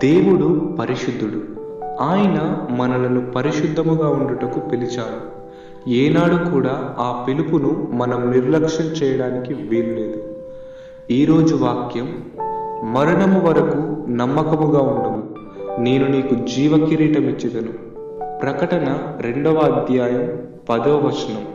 దేవుడు పరిశుద్ధుడు. ఆయన మనలను పరిశుద్ధముగా ఉండుటకు పిలిచారు. ఏనాడు కూడా ఆ పిలుపును మనం నిర్లక్ష్యం చేయడానికి వీల్లేదు. ఈరోజు వాక్యం, మరణము వరకు నమ్మకముగా ఉండము, నేను నీకు జీవ కిరీటం ఇచ్చెదను. ప్రకటన 2వ అధ్యాయం 10వ వచనం.